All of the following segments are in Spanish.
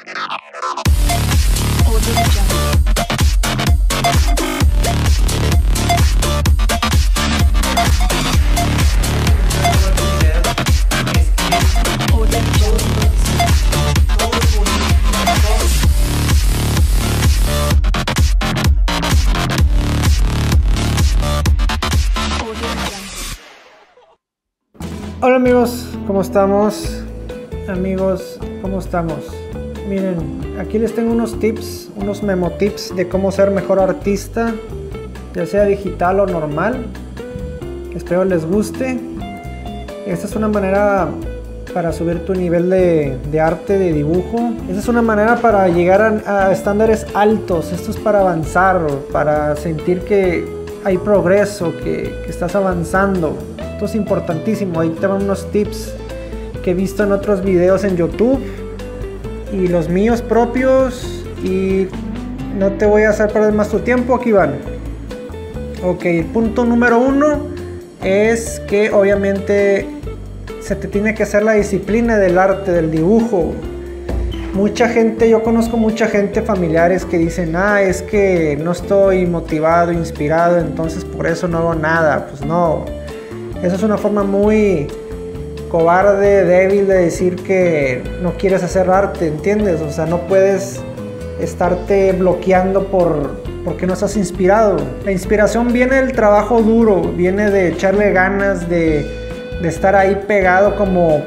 Hola amigos, ¿cómo estamos? Amigos, ¿cómo estamos? Miren, aquí les tengo unos tips, unos memo tips de cómo ser mejor artista, ya sea digital o normal. Espero les guste. Esta es una manera para subir tu nivel de arte, de dibujo. Esta es una manera para llegar a estándares altos. Esto es para avanzar, para sentir que hay progreso, que estás avanzando. Esto es importantísimo. Ahí te van unos tips que he visto en otros videos en YouTube y los míos propios, y no te voy a hacer perder más tu tiempo. Aquí van. Ok, el punto número 1 es que obviamente se te tiene que hacer la disciplina del arte, del dibujo. Mucha gente, yo conozco mucha gente, familiares, que dicen, es que no estoy motivado, inspirado, entonces por eso no hago nada. Pues no, eso es una forma muy cobarde, débil de decir que no quieres hacer arte, ¿entiendes? O sea, no puedes estarte bloqueando porque no estás inspirado. La inspiración viene del trabajo duro, viene de echarle ganas, de estar ahí pegado como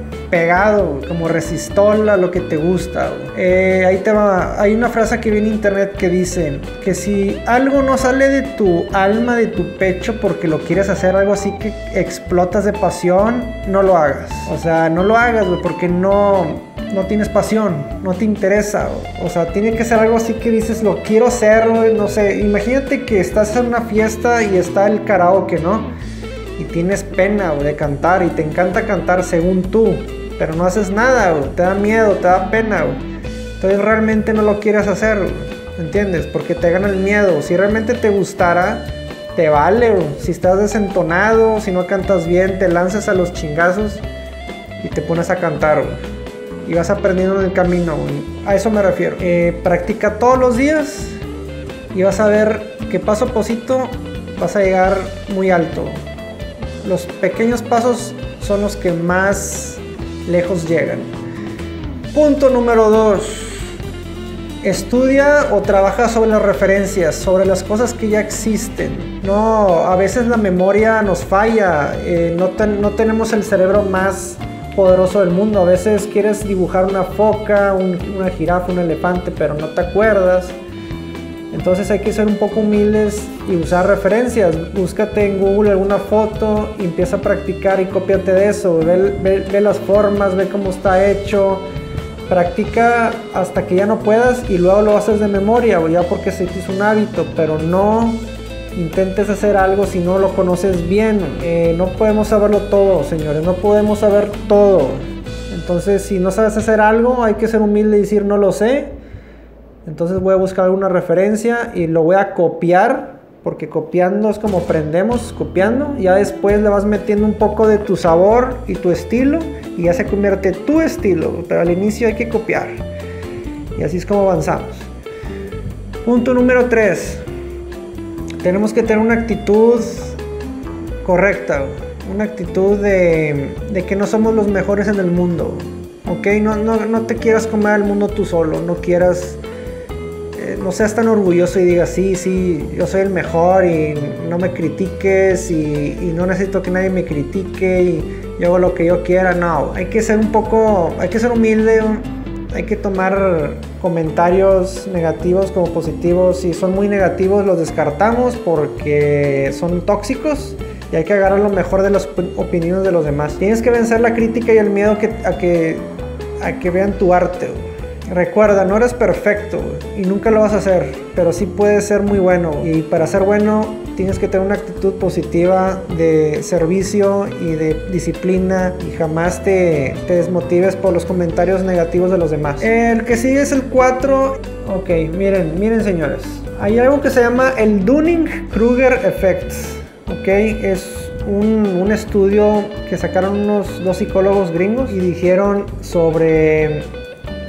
resistol a lo que te gusta. Ahí te va. Hay una frase que vi en internet que dice que si algo no sale de tu alma, de tu pecho, porque lo quieres hacer, algo así que explotas de pasión, no lo hagas. O sea, no lo hagas, güey, porque no tienes pasión, no te interesa. O sea, tiene que ser algo así que dices, lo quiero hacer, güey. No sé, imagínate que estás en una fiesta y está el karaoke, ¿no? Y tienes pena, güey, de cantar, y te encanta cantar según tú, pero no haces nada, güey. Te da miedo, te da pena, güey. Entonces realmente no lo quieres hacer, güey, ¿entiendes? Porque te gana el miedo. Si realmente te gustara, te vale, güey. Si estás desentonado, si no cantas bien, te lanzas a los chingazos y te pones a cantar, güey. Y vas aprendiendo en el camino, güey. A eso me refiero. Practica todos los días y vas a ver que paso a pasito vas a llegar muy alto. Los pequeños pasos son los que más lejos llegan. Punto número 2. Estudia o trabaja sobre las referencias, sobre las cosas que ya existen. No, a veces la memoria nos falla. No tenemos el cerebro más poderoso del mundo. A veces quieres dibujar una foca, una jirafa, un elefante, pero no te acuerdas. Entonces hay que ser un poco humildes y usar referencias. Búscate en Google alguna foto y empieza a practicar y cópiate de eso. Ve las formas, ve cómo está hecho. Practica hasta que ya no puedas y luego lo haces de memoria, o ya porque se te hizo un hábito, pero no intentes hacer algo si no lo conoces bien. No podemos saberlo todo, señores, no podemos saber todo. Entonces, si no sabes hacer algo, hay que ser humilde y decir no lo sé. Entonces voy a buscar alguna referencia y lo voy a copiar, porque copiando es como aprendemos, copiando. Ya después le vas metiendo un poco de tu sabor y tu estilo y ya se convierte tu estilo, pero al inicio hay que copiar. Y así es como avanzamos. Punto número 3. Tenemos que tener una actitud correcta, una actitud de que no somos los mejores en el mundo. ¿Ok? No te quieras comer al mundo tú solo, no quieras... no seas tan orgulloso y digas, sí, yo soy el mejor y no me critiques y no necesito que nadie me critique y yo hago lo que yo quiera. No, hay que ser humilde, hay que tomar comentarios negativos como positivos. Si son muy negativos los descartamos porque son tóxicos y hay que agarrar lo mejor de las opiniones de los demás. Tienes que vencer la crítica y el miedo a que vean tu arte, güey. Recuerda, no eres perfecto y nunca lo vas a hacer, pero sí puedes ser muy bueno. Y para ser bueno tienes que tener una actitud positiva de servicio y de disciplina y jamás te desmotives por los comentarios negativos de los demás. El que sigue es el 4. Ok, miren señores. Hay algo que se llama el Dunning-Kruger Effect. Ok, es un estudio que sacaron dos psicólogos gringos y dijeron sobre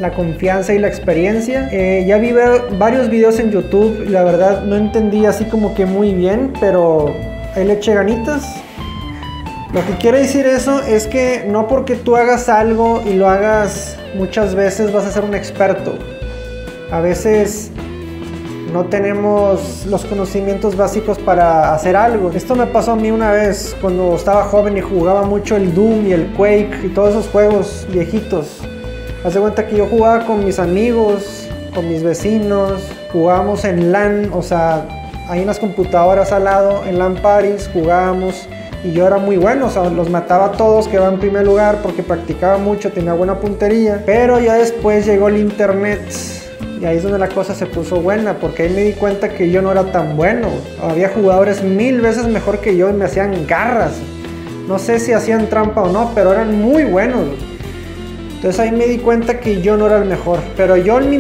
la confianza y la experiencia. Ya vi varios videos en YouTube y la verdad no entendí así como que muy bien, pero ahí le eché ganitas. Lo que quiere decir eso es que no porque tú hagas algo y lo hagas muchas veces vas a ser un experto. A veces no tenemos los conocimientos básicos para hacer algo. Esto me pasó a mí una vez cuando estaba joven y jugaba mucho el Doom y el Quake y todos esos juegos viejitos. Haz de cuenta que yo jugaba con mis amigos, con mis vecinos, jugábamos en LAN, o sea, hay unas computadoras al lado, en LAN parties jugábamos y yo era muy bueno, o sea, los mataba a todos, quedaba en primer lugar porque practicaba mucho, tenía buena puntería, pero ya después llegó el internet. Y ahí es donde la cosa se puso buena, porque ahí me di cuenta que yo no era tan bueno. Había jugadores 1000 veces mejor que yo y me hacían garras. No sé si hacían trampa o no, pero eran muy buenos. Entonces ahí me di cuenta que yo no era el mejor. Pero yo en mi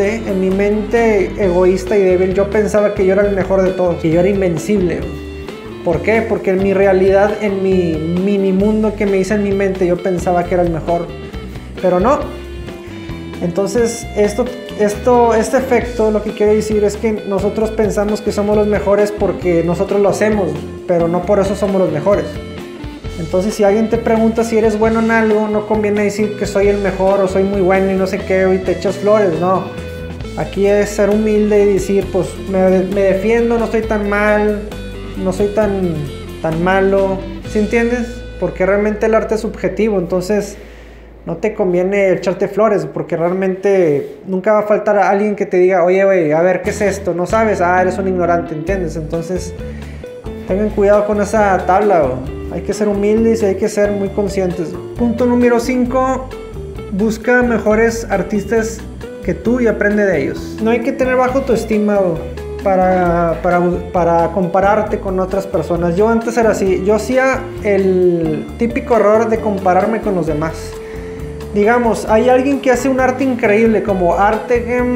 mente egoísta y débil, yo pensaba que yo era el mejor de todos, que yo era invencible. ¿Por qué? Porque en mi realidad, en mi mini mundo que me hice en mi mente, yo pensaba que era el mejor. Pero no. Entonces este efecto lo que quiere decir es que nosotros pensamos que somos los mejores porque nosotros lo hacemos, pero no por eso somos los mejores. Entonces si alguien te pregunta si eres bueno en algo, no conviene decir que soy el mejor o soy muy bueno y no sé qué y te echas flores, no. Aquí es ser humilde y decir, pues me defiendo, no estoy tan mal, no soy tan malo, ¿sí entiendes? Porque realmente el arte es subjetivo, entonces no te conviene echarte flores porque realmente nunca va a faltar a alguien que te diga, oye, güey, a ver, ¿qué es esto? ¿No sabes? Ah, eres un ignorante, ¿entiendes? Entonces, tengan cuidado con esa tabla, güey. Hay que ser humildes y hay que ser muy conscientes. Punto número 5, busca mejores artistas que tú y aprende de ellos. No hay que tener bajo autoestima, güey, para compararte con otras personas. Yo antes era así, yo hacía el típico error de compararme con los demás. Digamos, hay alguien que hace un arte increíble como Artegem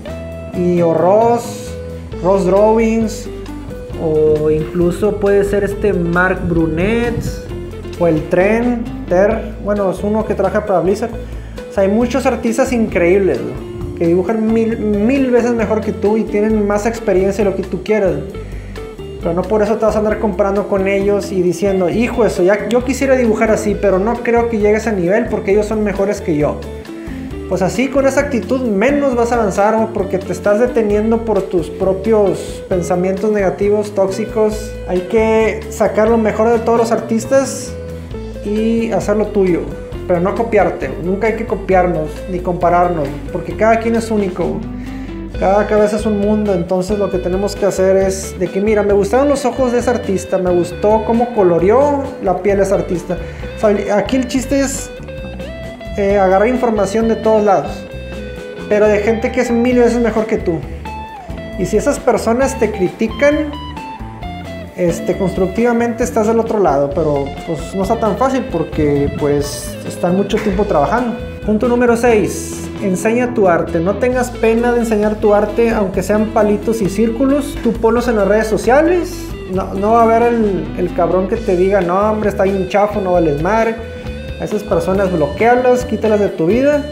o Ross Drawings, o incluso puede ser Mark Brunet o el Ter, bueno, es uno que trabaja para Blizzard. O sea, hay muchos artistas increíbles, ¿no?, que dibujan mil veces mejor que tú y tienen más experiencia de lo que tú quieras. Pero no por eso te vas a andar comparando con ellos y diciendo, hijo, eso, ya yo quisiera dibujar así, pero no creo que llegues a nivel porque ellos son mejores que yo. Pues así, con esa actitud, menos vas a avanzar, ¿no?, porque te estás deteniendo por tus propios pensamientos negativos, tóxicos. Hay que sacar lo mejor de todos los artistas y hacerlo tuyo, pero no copiarte. Nunca hay que copiarnos ni compararnos, porque cada quien es único. Cada cabeza es un mundo, entonces lo que tenemos que hacer es de que, mira, me gustaron los ojos de ese artista, me gustó cómo coloreó la piel de ese artista. O sea, aquí el chiste es agarrar información de todos lados, pero de gente que es 1000 veces mejor que tú. Y si esas personas te critican constructivamente, estás del otro lado, pero pues no está tan fácil porque pues están mucho tiempo trabajando. Punto número 6. Enseña tu arte. No tengas pena de enseñar tu arte, aunque sean palitos y círculos. Tú ponlos en las redes sociales. No va a haber el cabrón que te diga, no, hombre, está bien chafo, no vales madre. A esas personas bloquealas, quítalas de tu vida.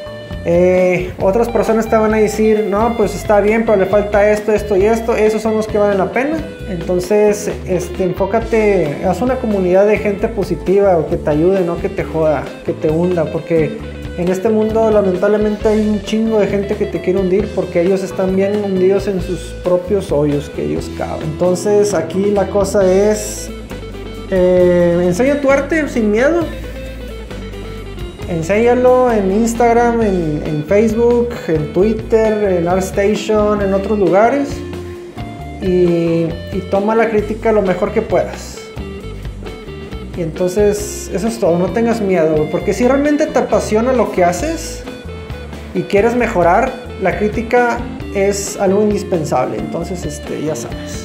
Otras personas te van a decir, no, pues está bien, pero le falta esto, esto y esto. Esos son los que valen la pena. Entonces, enfócate, haz una comunidad de gente positiva o que te ayude, no que te joda, que te hunda, porque en este mundo lamentablemente hay un chingo de gente que te quiere hundir porque ellos están bien hundidos en sus propios hoyos que ellos cavan. Entonces aquí la cosa es, enseña tu arte sin miedo. Enséñalo en Instagram, en Facebook, en Twitter, en ArtStation, en otros lugares. Y toma la crítica lo mejor que puedas. Y entonces eso es todo, no tengas miedo, porque si realmente te apasiona lo que haces y quieres mejorar, la crítica es algo indispensable. Entonces ya sabes.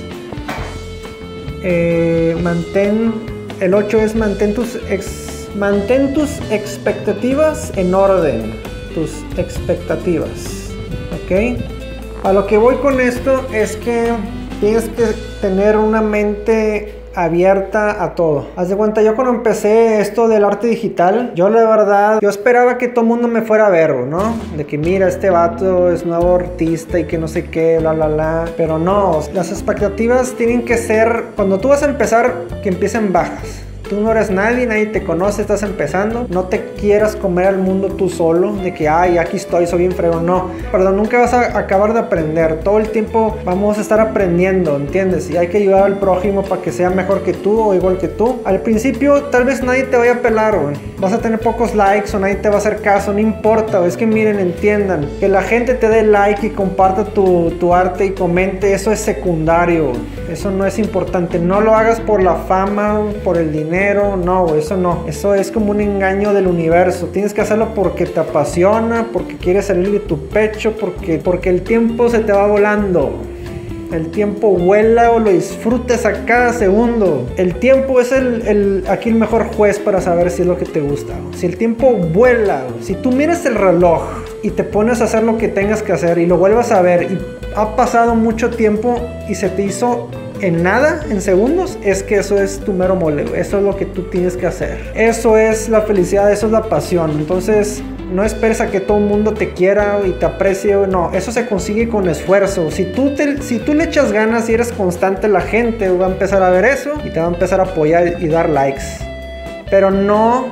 El 8 es mantén tus expectativas en orden. Tus expectativas, ¿ok? A lo que voy con esto es que tienes que tener una mente abierta a todo. Haz de cuenta, yo cuando empecé esto del arte digital, yo la verdad, yo esperaba que todo el mundo me fuera a ver, ¿no? De que mira, este vato es nuevo artista y que no sé qué, bla, bla, bla. Pero no, las expectativas tienen que ser, cuando tú vas a empezar, que empiecen bajas. Tú no eres nadie, nadie te conoce, estás empezando. No te quieras comer al mundo tú solo, de que, ay, aquí estoy, soy bien fregón. No, perdón, nunca vas a acabar de aprender. Todo el tiempo vamos a estar aprendiendo, ¿entiendes? Y hay que ayudar al prójimo para que sea mejor que tú o igual que tú. Al principio, tal vez nadie te vaya a pelar, güey. Vas a tener pocos likes o nadie te va a hacer caso, no importa, güey. Es que miren, entiendan, que la gente te dé like y comparta tu arte y comente, eso es secundario. Eso no es importante. No lo hagas por la fama, por el dinero. No, eso no. Eso es como un engaño del universo. Tienes que hacerlo porque te apasiona, porque quieres salir de tu pecho, porque el tiempo se te va volando. El tiempo vuela o lo disfrutes a cada segundo. El tiempo es aquí el mejor juez para saber si es lo que te gusta. Si el tiempo vuela, si tú miras el reloj y te pones a hacer lo que tengas que hacer y lo vuelvas a ver y ha pasado mucho tiempo y se te hizo en nada, en segundos, es que eso es tu mero mole, eso es lo que tú tienes que hacer. Eso es la felicidad, eso es la pasión. Entonces, no esperes a que todo el mundo te quiera y te aprecie, no, eso se consigue con esfuerzo. Si tú le echas ganas y eres constante, la gente va a empezar a ver eso y te va a empezar a apoyar y dar likes. Pero no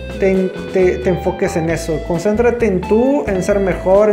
te enfoques en eso. Concéntrate en tú, en ser mejor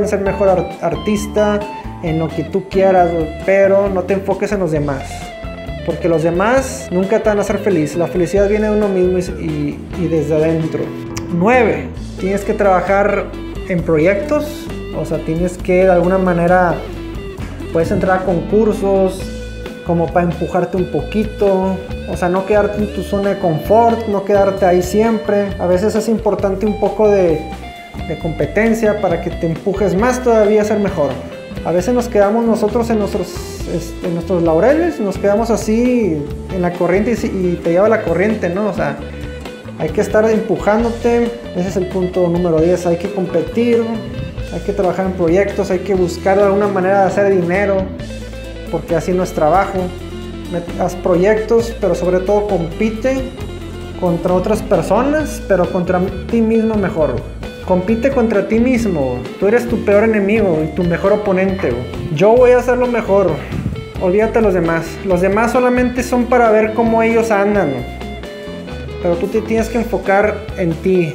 artista, en lo que tú quieras, pero no te enfoques en los demás, porque los demás nunca te van a hacer feliz. La felicidad viene de uno mismo y desde adentro. 9. Tienes que trabajar en proyectos, o sea, tienes que de alguna manera, puedes entrar a concursos como para empujarte un poquito, o sea, no quedarte en tu zona de confort, no quedarte ahí siempre. A veces es importante un poco de competencia para que te empujes más todavía a ser mejor. A veces nos quedamos nosotros en nuestros laureles, nos quedamos así en la corriente y te lleva la corriente, ¿no? O sea, hay que estar empujándote. Ese es el punto número 10. Hay que competir, hay que trabajar en proyectos, hay que buscar alguna manera de hacer dinero, porque así no es trabajo. Haz proyectos, pero sobre todo compite contra otras personas, pero contra ti mismo mejor. Compite contra ti mismo. Tú eres tu peor enemigo y tu mejor oponente. Yo voy a hacerlo mejor. Olvídate de los demás. Los demás solamente son para ver cómo ellos andan. Pero tú te tienes que enfocar en ti.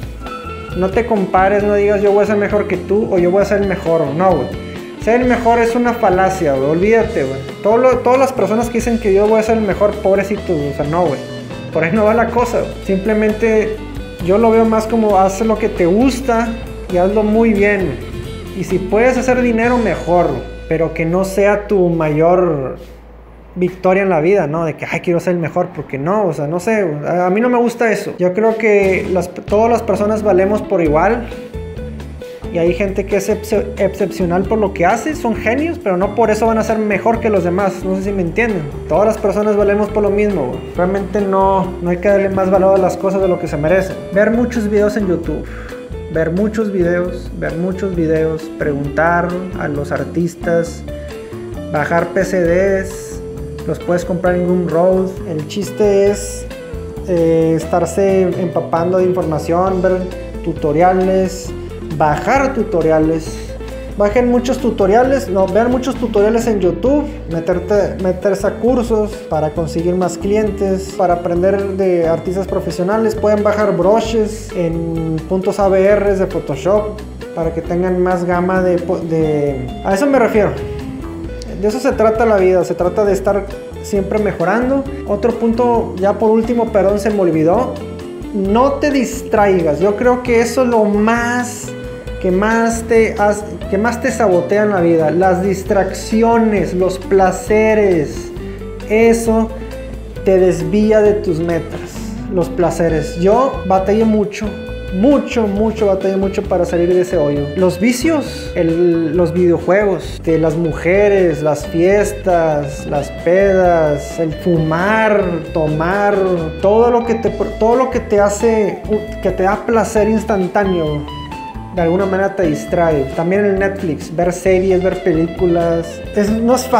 No te compares, no digas yo voy a ser mejor que tú o yo voy a ser el mejor. No, güey. Ser el mejor es una falacia, güey. Olvídate, güey. Todas las personas que dicen que yo voy a ser el mejor, pobrecito, o sea, no, güey. Por ahí no va la cosa, güey. Simplemente yo lo veo más como haz lo que te gusta y hazlo muy bien. Y si puedes hacer dinero, mejor, pero que no sea tu mayor victoria en la vida, ¿no? De que, ay, quiero ser el mejor, porque no, o sea, no sé, a mí no me gusta eso. Yo creo que todas las personas valemos por igual. Y hay gente que es excepcional por lo que hace, son genios, pero no por eso van a ser mejor que los demás. No sé si me entienden. Todas las personas valemos por lo mismo. Realmente no hay que darle más valor a las cosas de lo que se merecen. Ver muchos videos en YouTube. Ver muchos videos, preguntar a los artistas, bajar PCDs, los puedes comprar en Gumroad. El chiste es estarse empapando de información, ver tutoriales, bajar tutoriales. Bajen muchos tutoriales, vean muchos tutoriales en YouTube, meterse a cursos para conseguir más clientes, para aprender de artistas profesionales. Pueden bajar brushes en puntos ABR de Photoshop para que tengan más gama A eso me refiero. De eso se trata la vida, se trata de estar siempre mejorando. Otro punto, ya por último, perdón, se me olvidó. No te distraigas. Yo creo que eso es lo que más te sabotea en la vida. Las distracciones, los placeres, eso te desvía de tus metas. Los placeres. Yo batallé mucho para salir de ese hoyo. Los vicios, los videojuegos, las mujeres, las fiestas, las pedas, el fumar, tomar, todo lo que te hace, que te da placer instantáneo. de alguna manera te distrae. También el Netflix, ver series, ver películas, no es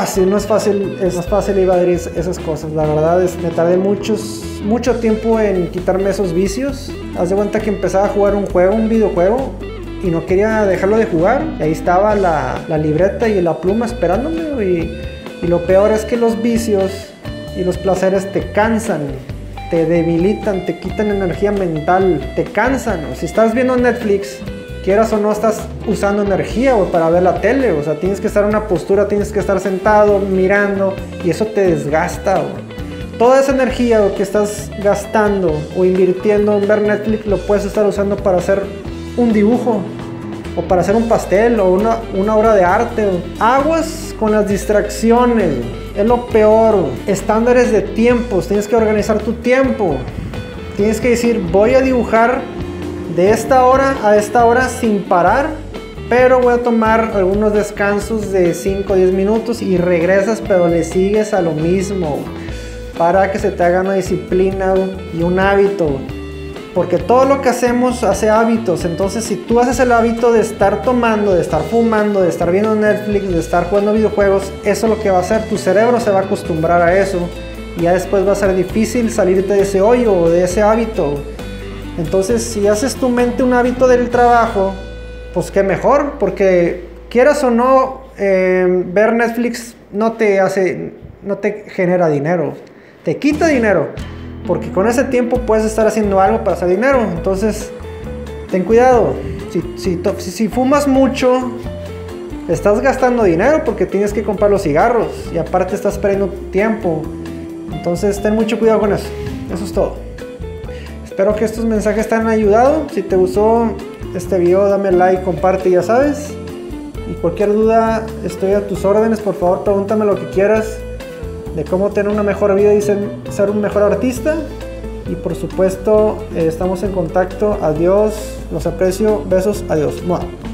fácil evadir esas cosas. La verdad es, me tardé mucho tiempo en quitarme esos vicios. Haz de cuenta que empezaba a jugar un videojuego, y no quería dejarlo de jugar. Y ahí estaba la libreta y la pluma esperándome, y lo peor es que los vicios y los placeres te cansan, te debilitan, te quitan energía mental, te cansan. Si estás viendo Netflix, quieras o no, estás usando energía para ver la tele. O sea, tienes que estar en una postura, tienes que estar sentado, mirando, y eso te desgasta. Toda esa energía que estás gastando o invirtiendo en ver Netflix, lo puedes estar usando para hacer un dibujo, o para hacer un pastel, o una obra de arte. Aguas con las distracciones, es lo peor. Estándares de tiempos, tienes que organizar tu tiempo. Tienes que decir, voy a dibujar de esta hora a esta hora sin parar, pero voy a tomar algunos descansos de 5 o 10 minutos y regresas, pero le sigues a lo mismo, para que se te haga una disciplina y un hábito. Porque todo lo que hacemos hace hábitos. Entonces, si tú haces el hábito de estar tomando, de estar fumando, de estar viendo Netflix, de estar jugando videojuegos, eso es lo que va a hacer. Tu cerebro se va a acostumbrar a eso, y ya después va a ser difícil salirte de ese hoyo o de ese hábito. Entonces, si haces tu mente un hábito del trabajo, pues qué mejor, porque quieras o no, ver Netflix no te genera dinero, te quita dinero. Porque con ese tiempo puedes estar haciendo algo para hacer dinero. Entonces, ten cuidado. Si fumas mucho, estás gastando dinero, porque tienes que comprar los cigarros, y aparte estás perdiendo tiempo. Entonces, ten mucho cuidado con eso. Eso es todo. Espero que estos mensajes te hayan ayudado. Si te gustó este video, dame like, comparte, ya sabes. Y cualquier duda, estoy a tus órdenes. Por favor, pregúntame lo que quieras de cómo tener una mejor vida y ser un mejor artista. Y por supuesto, estamos en contacto. Adiós, los aprecio, besos, adiós. ¡Mua!